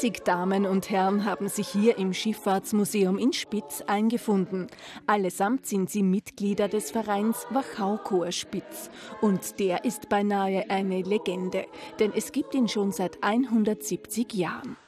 30 Damen und Herren haben sich hier im Schifffahrtsmuseum in Spitz eingefunden. Allesamt sind sie Mitglieder des Vereins Wachaucoer Spitz. Und der ist beinahe eine Legende, denn es gibt ihn schon seit 170 Jahren.